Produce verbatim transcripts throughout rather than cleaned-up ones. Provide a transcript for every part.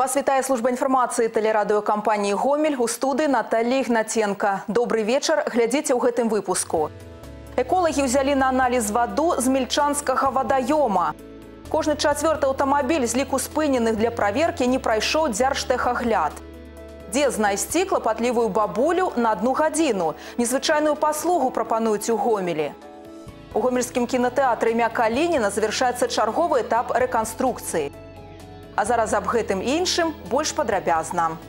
Вас вітае служба інфармацыі тэлерадыёкампаніі «Гомель», у студыі Наталья Ігнаценко. Добрый вечер, глядзіце ў гэтым выпуску. Эколаги ўзялі на анализ ваду з мельчанскага вадаёма. Кожны чацвёрты аўтамабіль з ліку спыненых для праверкі не прайшоў дзяржтэхагляд. Дзе знайсці клапатлівую бабулю на одну гадзіну? Незвычайную паслугу прапануюць у Гомелі. У гомельскім кінотэатры імя Калініна завяршаецца чарговы этап рэканструкцыі. А зараз аб гэтым і іншым больш падрабязна.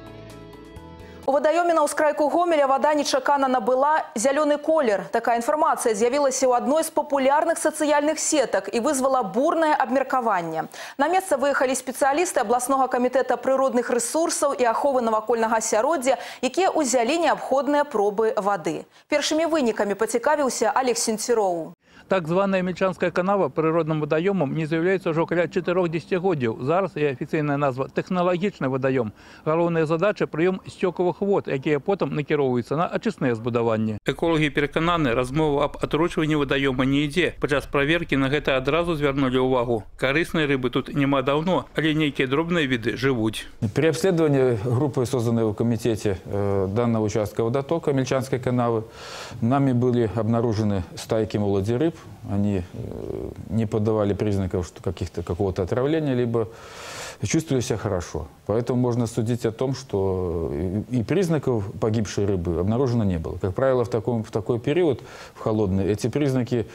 У вадаёме на ўскрайку Гомеля вада нечакана набыла зялёны колер. Такая інфармацыя з'явілася ў адной з папулярных сацыяльных сетак і вызвала бурнае абмеркаванне. На месца выехалі спецыялісты абласнога камітэта прыродных рэсурсаў і аховы навакольнага асяроддзя, якія ўзялі неабходныя пробы вады. Першымі вынікамі пацікавіўся Олег Сенцюроў. Так званая Мельчанская канава природным водоемом не з'являецца ўжо каля чатырох дзесяцігоддзяў. Зараз і афіцыйная назва тэхналагічны водоем. Галоўная задача прыём сцёкавых вод, якія потым накіроўваюцца на ачысныя збудаванні. Эколагі перакананы, размова аб атручванні водоема не ідзе. Падчас праверкі на гэта адразу звярнулі ўвагу. Карыснай рыбы тут няма даўно, але нейкія дробныя віды жывуць. При обследовании группы, созданной в комитете данного участка водотока Мельчанской канавы, нами были обнаружены стайки молоди рыб. Они не подавали признаков каких-то какого-то отравления, либо чувствовали себя хорошо. Поэтому можно судить о том, что и признаков погибшей рыбы обнаружено не было. Как правило, в, таком, в такой период, в холодный, эти признаки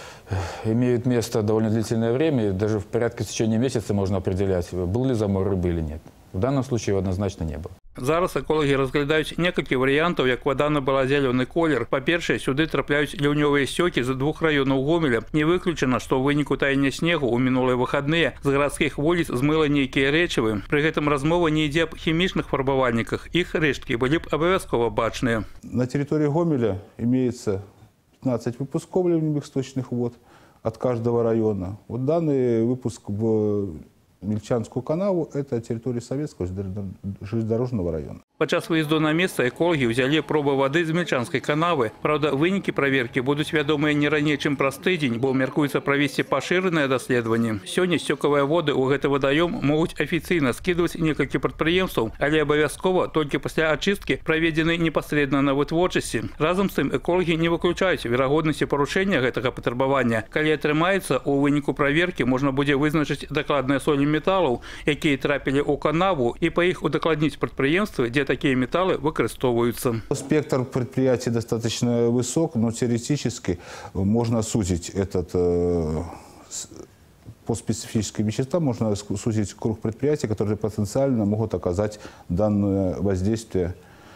имеют место довольно длительное время, и даже в порядке в течение месяца можно определять, был ли замор рыбы или нет. В данном случае его однозначно не было. Зараз эколаги разглядаюць некалькі варыянтаў, як вада набыла зялёны колер. Па-першае, сюды трапляюць ліўнёвыя сцёкі з двух раёнаў Гомеля. Не выключана, што ў выніку таяния снегу ў мінулыя выхадныя з гарадскіх вуліц змыла нейкія рэчывы. Пры гэтым размова не ідзе аб хімічных фарбавальніках. Іх рэшткі былі б абавязкова бачныя. На территории Гомеля имеется пятнадцать выпусков ливневых сточных вод от каждого района. Вот данный выпуск в Мельчанскую канаву – это территория Советского железнодорожного района. Падчас выезду на место экологи взяли пробы воды з Мельчанской канавы. Правда, вынікі праверкі будуць вядомыя не раней, чым праз тыдзень, бо мяркуецца правесці пашыранае даследаванне. Сёння сцёкавыя воды ў гэты вадаём могуць афіцыйна скідваць некалькі прадпрыемстваў, але абавязкова толькі пасля ачысткі, праведзенай непасрэдна на вытворчасці. Разам з тым экологи не выключаюць верагоднасці парушэння гэтага патрабавання. Калі атрымаецца, у выніку праверкі можна будзе вызначыць дакладныя солі металлов, якія трапілі ў канаву, і па іх удакладніць прадпрыемствы, дзе такие металлы выкарыстоўваюцца. Спектр предприятий достаточно высок, но теоретически можно сузить этот э, по специфическим веществам, можно сузить круг предприятий, которые потенциально могут оказать данное воздействие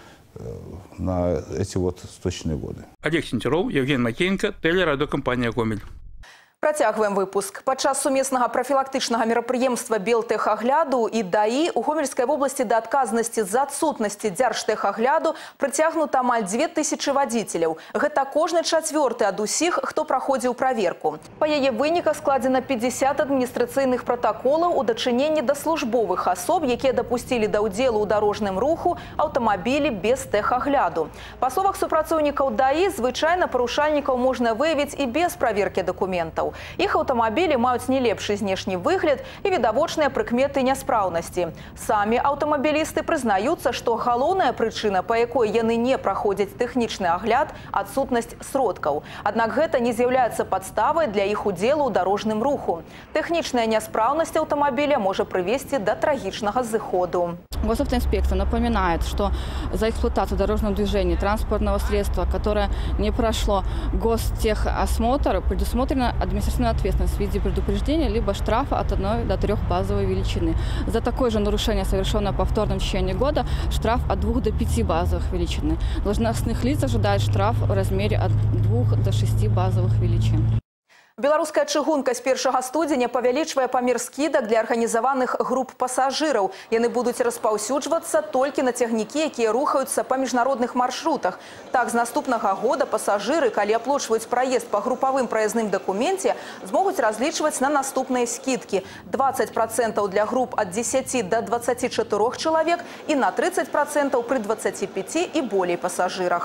на эти вот сточные воды. Олег Сенцюроў, Евген Макеенко, тэлерадыёкампанія «Гомель». Працягваем выпуск. Падчас сумеснага прафілактычнага мерапрыемства Белтэхагляду і ДАІ у Гомельскай вобласці да адказнасці з-за адсутнасці дзяржтэхагляду прыцягнута амаль дзве тысячы вадзіцеляў. Гэта кожны чацвёрты ад усіх, хто праходзіў праверку. Па яе выніках складзена пятьдесят адміністрацыйных пратаколаў у дачыненні да службовых асоб, якія дапусцілі да ўдзелу ў дарожным руху аўтамабілі без тэхагляду. Па словах супрацоўнікаў ДАІ, звычайна парушальнікаў можна выявіць і без праверкі дакументаў. Іх аўтамабілі маюць не лепшы знешні выгляд і відавочныя прыкметы няспраўнасці. Самі аўтамабілісты прызнаюцца, што галоўная прычына, па якой яны не праходзяць тэхнічны агляд – адсутнасць сродкаў. Аднак гэта не з'яўляецца падставай для іх удзелу ў дарожным руху. Тэхнічная няспраўнасць аўтамабіля можа прывесці да трагічнага зыходу. Госавтоинспекция напоминает, что за эксплуатацию дорожного движения транспортного средства, которое не прошло гостехосмотр, предусмотрена административная ответственность в виде предупреждения либо штрафа от одной до трех базовой величины. За такое же нарушение, совершенное повторно в течение года, штраф от двух до пяти базовых величины. Должностных лиц ожидает штраф в размере от двух до шести базовых величин. Беларуская чыгунка з першага студзеня павялічвае памер скідак для арганізаваных груп пасажыраў. Яны будуць распаўсюджвацца толькі на цягнікі, якія рухаюцца па міжнародных маршрутах. Так, з наступнага года пасажыры, калі аплочваюць праезд па групавым праязным дакуменце, змогуць разлічваць на наступныя скідкі. двадцать процентов для груп ад дзесяці да дваццаці чатырох чалавек і на тридцать процентов пры дваццаці пяці і болей пасажырах.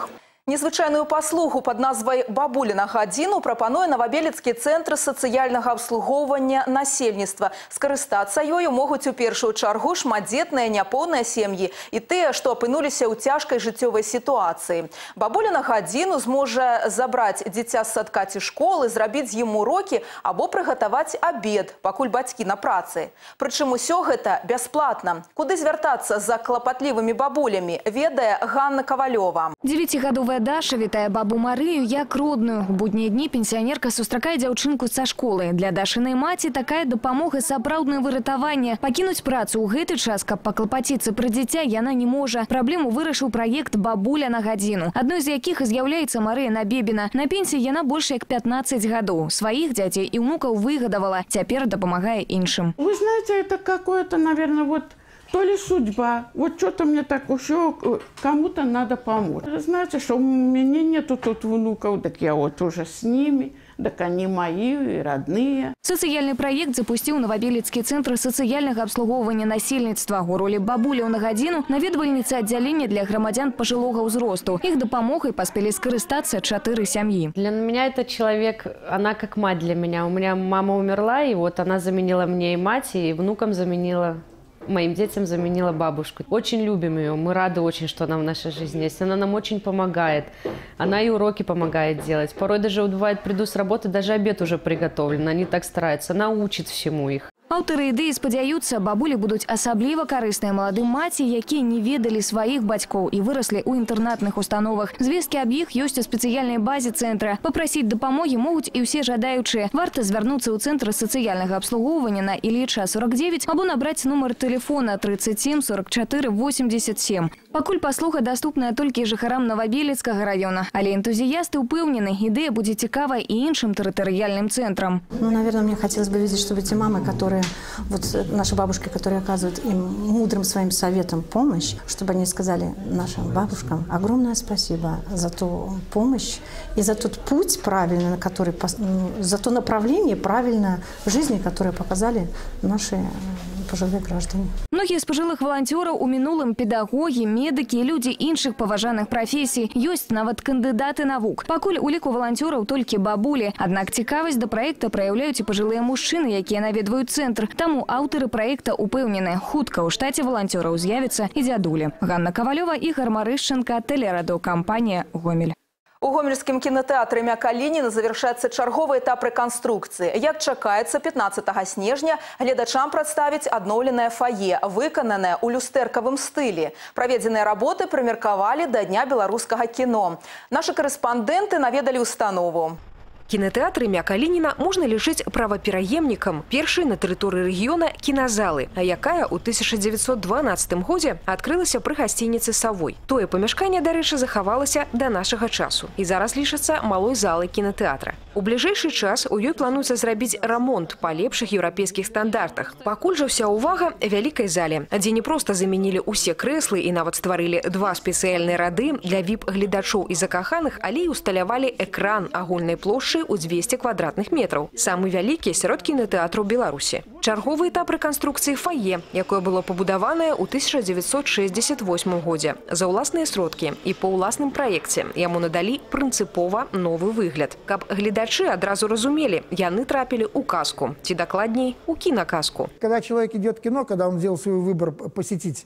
Незвычайную паслугу под назвай «Бабуліна гадзіну» прапануе Новобелецкі цэнтр сацыяльнага абслугоўвання насельніцтва. Скарыстацца ёю могуць у першую чаргу шматдзетныя няпоўныя сем'і і тыя, што апынуліся ў цяжкай жыццёвай сітуацыі. Бабуліна гадзіну зможа забраць дзіця з садка ці школы, зрабіць з ім урокі або прыгатаваць абед, пакуль бацькі на працы. Прычым усё гэта бясплатна. Куды звяртацца за клапатлівымі бабулямі, ведае Ганна Кавалёва. Дзевяцігадовая Даша вітае бабу Марыю як родную. У буднія дні пенсіянерка сустракае дзяўчынку са школы. Для Дашынай маці такая дапамога сапраўднае выратаванне. Пакінуць працу ў гэты час, каб паклапаціцца пра дзіця, яна не можа. Праблему вырашыў праект «Бабуля на гадзіну», адной з якіх і з'яўляецца Марыя Набебіна. На пенсіі яна больш як пятнадцаць гадоў. Сваіх дзяцей і ўнукаў выгадавала, цяпер дапамагае іншым. Вы знаете, это какое-то, наверное, вот то ли судьба. Вот что-то мне так еще кому-то надо помочь. Знаете, что у меня нету тут внуков, так я вот уже с ними. Так они мои и родные. Сацыяльны праект запусціў Новобелецкі цэнтр сацыяльнага абслугоўвання насельніцтва. У ролі бабуляў на гадзіну наведвальніцы аддзялення для грамадзян пажылога ўзросту. Іх дапамогай паспелі скарыстацца чатыры сям'і. Для меня этот человек, она как мать для меня. У меня мама умерла, и вот она заменила мне и мать, и внукам заменила, моим детям заменила бабушку. Очень любим ее, мы рады очень, что она в нашей жизни есть. Она нам очень помогает. Она и уроки помогает делать. Порой даже бывает, приду с работы, даже обед уже приготовлен. Они так стараются, она учит всему их. Аўтары ідэі спадзяюцца, бабулі будуць асабліва карысныя маладым маці, якія не ведалі сваіх бацькоў і выраслі ў інтэрнатных установах. Звесткі аб іх ёсць у спецыяльнай базе цэнтра. Папрасіць дапамогі могуць і ўсе жадаючыя. Варта звярнуцца ў цэнтр сацыяльнага абслугоўвання на Ілліча сорок девять або набраць нумар тэлефона тридцать семь сорок четыре восемьдесят семь. Пакуль паслуга даступная толькі жыхарам Новобелецкага района, але энтузіясты ўпэўнены, ідэя будзе цікавая і іншым тэрытарыяльным цэнтрам. Ну, наверное, мне хотелось бы видеть, чтобы эти мамы, которые вот наши бабушки, которые оказывают им мудрым своим советом помощь, чтобы они сказали нашим бабушкам огромное спасибо за ту помощь и за тот путь правильный, на который, за то направление правильное в жизни, которое показали наши пожилые граждане. Многие из пожилых волонтеров у минулым педагоги, медики и люди іншых паважаных профессий. Есть нават кандидаты наук. Пакуль у ліку волонтеров только бабули. Однако цікавасць до проекта проявляют и пожилые мужчины, якія наведваюць центр. Тому авторы проекта упэўнены, хутка у штате волонтеров з'явится и дядули. Ганна Ковалева, Игорь Марышченко, телерадиокомпания «Гомель». У гомельскім кінотэатры імя Калініна завяршаецца чарговы этап рэканструкцыі. Як чакаецца, пятнадцатага снежня гледачам прадставіць адноўленае фае, выкананае ў люстэркавым стылі. Праведзеныя работы прымеркавалі да Дня беларускага кіно. Нашы карэспандэнты наведалі установу. Кинотеатр імя Калініна можна лічыць правапераемнікам першай на тэрыторыі рэгіёна кіназалы, а якая ў тысяча девятьсот дванадцатым годзе адкрылася пры гасцініцы «Савой». Тое памяшканне, дарэчы, захавалася да нашага часу і зараз лічыцца малой залай кінотэатра. У бліжэйшы час у ёй плануецца зрабіць рамонт па лепшых еўрапейскіх стандартах. Пакуль жа ўся ўвага вялікай зале, дзе не проста замянілі ўсе крэслы і нават стварылі два спецыяльныя рады для віп-гледачоў і закаханых, але і усталявалі экран агульнай плошчы у двести квадратных метраў. Самы вялікі сярод кінотэатраў Беларусі. Чарговы этап рэканструкцыі фае, якое было пабудаванае ў тысяча девятьсот шестьдесят восьмым годзе. За ўласныя сродкі і па ўласным праекце яму надалі прынцыпова новы выгляд. Каб гледачы адразу разумелі, яны трапілі ў казку, ці дакладней, у киноказку. Когда человек идет в кино, когда он сделал свой выбор посетить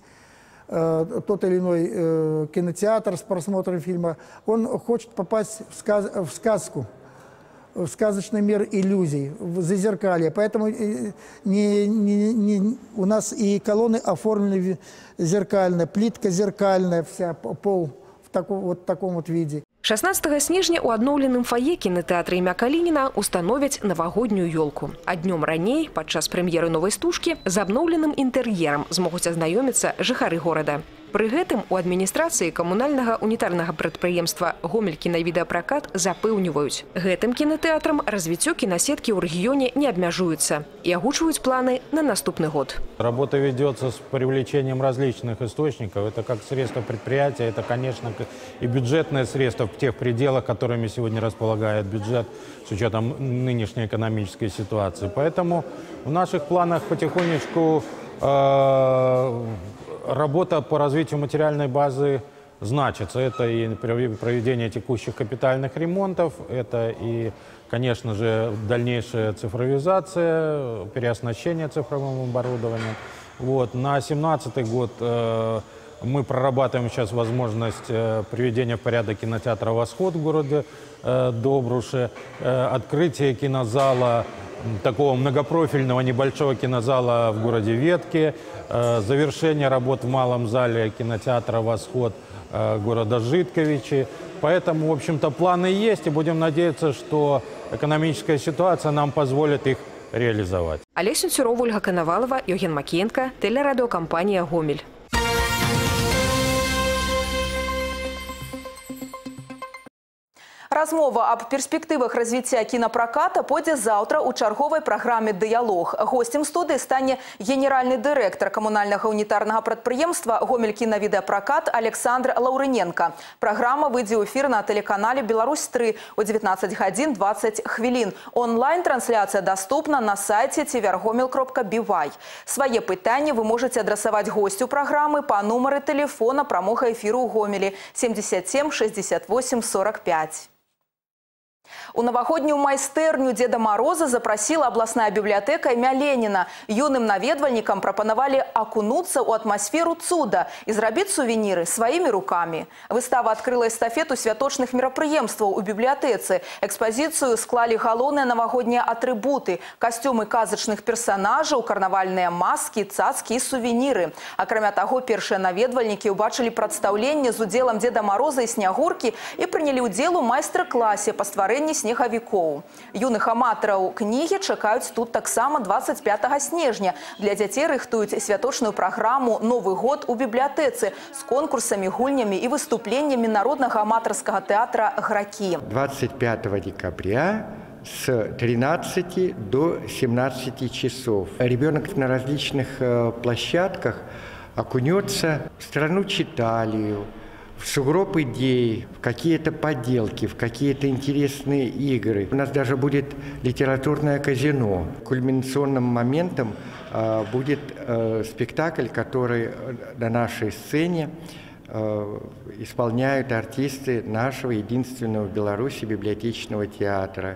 э, тот или иной э, кинотеатр с просмотром фильма, он хочет попасть в, сказ в сказку, в сказочный мир иллюзий, в зазеркалье. Поэтому не, не, не, у нас и колонны оформлены зеркально, плитка зеркальная, вся пол в таком вот, таком вот виде. шестнадцатага снежня у адноўленым фае кінотэатра імя Калініна установяць навагоднюю ёлку. А днём раней, падчас прэм'еры новай стужкі, з абноўленым інтэр'ерам змогуць азнаёміцца жыхары горада. Пры гэтым у адміністрацыі камунальнага унітарнага прадпрыемства «Гомель кінавідэапракат» запэўніваюць. Гэтым кінотэатрам развіццё кінасеткі ў рэгіёне не абмяжуецца і агучваюць планы на наступны год. Работа ведется с привлечением различных источников. Это как средства предприятия, это, конечно, и бюджетные средства в тех пределах, которыми сегодня располагает бюджет с учетом нынешней экономической ситуации. Поэтому в наших планах потихонечку э, работа по развитию материальной базы значатся. Это и проведение текущих капитальных ремонтов, это и, конечно же, дальнейшая цифровизация, переоснащение цифровым оборудованием. Вот. На две тысячи семнадцатый год э, мы прорабатываем сейчас возможность э, приведения в порядок кинотеатра «Восход» в городе э, Добруше, э, открытие кинозала, такого многопрофильного небольшого кинозала в городе Ветке, э, завершение работ в малом зале кинотеатра «Восход» э, города Житковичи. Поэтому, в общем-то, планы есть, и будем надеяться, что экономическая ситуация нам позволит их реализовать. Олег Сенцюров, Ольга Коновалова, Евген Макеенко, телерадиокомпания «Гомель». Размова аб перспектывах развіцця кінапраката пойдзе заўтра ў чарговай праграме «Дыялог». Гостем студыі стане генеральны дырэктар камунальнага унітарнага прадпрыемства «Гомель кінавідэапракат» Александр Лаўрыненко. Праграма выйдзе ў эфір на тэлеканале «Беларусь тры» у дзевятнаццаць гадзін дваццаць хвілін. Онлайн-трансляцыя даступна на сайце цівергомель кропка би вай. Свае пытанні вы можаце адрасаваць госцю праграмы па нумары тэлефона прамога эфіру ў Гомелі семьдесят семь шестьдесят восемь сорок пять. У навагоднюю майстэрню Деда Мороза запросила областная библиотека імя Ленина. Юным наведвальнікам прапанавалі акунуцца ў атмасферу цуда і зрабіць сувеніры сваімі рукамі. Выстава адкрыла эстафету святочных мерапрыемстваў у бібліятэцы. Экспазіцыю склалі галоўныя навагоднія атрыбуты, касцюмы казачных персонажаў, карнавальныя маскі, цацкі і сувеніры. Акрамя таго, першыя наведвальнікі ўбачылі прадстаўленне з удзелам Деда Мороза і Снягуркі і прынялі ўдзел у майстар-класе па стварэнні снегавікоў. Юных аматараў кнігі чакаюць тут таксама дваццаць пятага снежня. Для дзяцей рыхтуюць святочную праграму «Новы год» у бібліятэцы з конкурсамі, гульнямі і выступленнямі народнага аматарскага тэатра «Гракі». двадцать пятого декабря с тринадцати до семнадцати часов ребенок на различных площадках окунется в страну Читалию, в сугроб идей, в какие-то поделки, в какие-то интересные игры. У нас даже будет литературное казино. Кульминационным моментом э, будет э, спектакль, который на нашей сцене э, исполняют артисты нашего единственного в Беларуси библиотечного театра.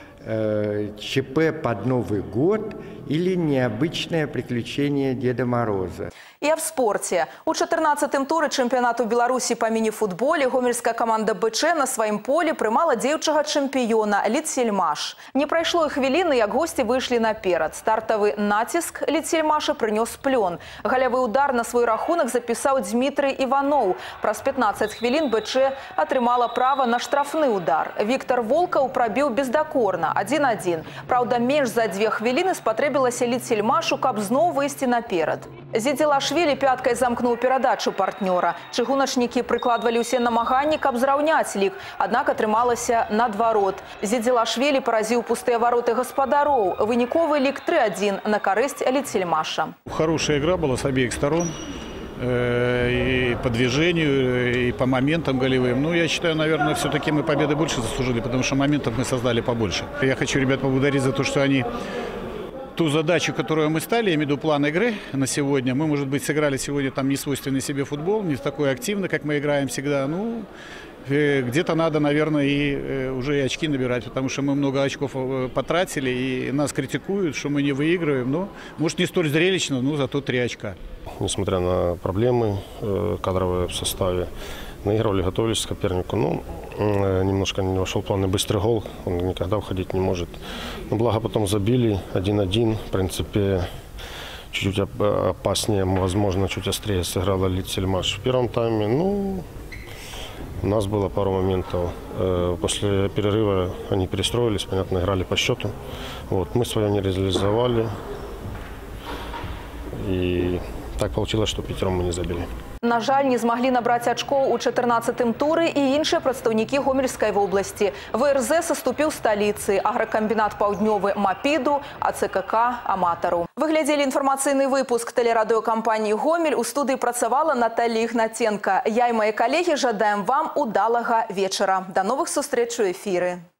Э, ЧП под Новый год или необычное приключение Деда Мороза. І аб спорце. У чатырнаццатым туры чэмпіянату Беларусі па міні-футболе гомельская каманда БЧ на сваім полі прымала дзеўчага чэмпіёна Літсельмаш. Не прайшло і хвіліны, як госці выйшлі наперад. Стартавы націск Літсельмаша прынёс плён. Галявы удар на свой рахунак запісаў Дмітрый Іваноў. Праз пятнаццаць хвілін БЧ атрымала права на штрафны удар. Віктор Волкаў прабіў бездакорна адзін адзін. Праўда, менш за дзве хвіліны спатрэбілася Літсельмашу, каб зноў выйсці наперад. Зідзелашвілі пяткай замкнуў перадачу партнёра. Чыгуначнікі прыкладвалі ўсе намаганні, каб зраўняць лік, аднак атрымалася наадварот. Зідзелашвілі паразіў пустыя вароты гаспадароў. Выніковы лік тры адзін на карысць Літсельмаша. Хорошая игра была с обеих сторон. И по движению, и по моментам голевым. Ну, я считаю, наверное, все-таки мы победы больше заслужили, потому что моментов мы создали побольше. Я хочу ребят поблагодарить за то, что они ту задачу, которую мы стали, я имею в виду план игры на сегодня. Мы, может быть, сыграли сегодня там не свойственный себе футбол, не такой активно, как мы играем всегда. Ну, где-то надо, наверное, и уже и очки набирать, потому что мы много очков потратили, и нас критикуют, что мы не выигрываем. Но, может, не столь зрелищно, но зато три очка. Несмотря на проблемы кадровые в составе, наигрывали, готовились к сопернику. Ну, немножко не вошел в план и быстрый гол, он никогда уходить не может. Но благо потом забили один один, в принципе, чуть-чуть опаснее, возможно, чуть острее сыграла Литсельмаш в первом тайме. Ну, у нас было пару моментов. После перерыва они перестроились, понятно, играли по счету. Вот, мы свое не реализовали. И так получилось, что пятером мы не забили. На жаль, не змаглі набраць ачкоў у чатырнаццатым туры і іншыя прадстаўнікі Гомельскай вобласці. ВРЗ саступіў сталіцы, агракамбінат паўднёвы Мапіду, АЦКК Аматару. Вы глядзелі інфармацыйны выпуск тэлерадыёкампаніі «Гомель». У студыі працавала Наталья Ігнаценка. Я і мае калегі жадаем вам удалага вечара. До новых сустрэч у эфіры.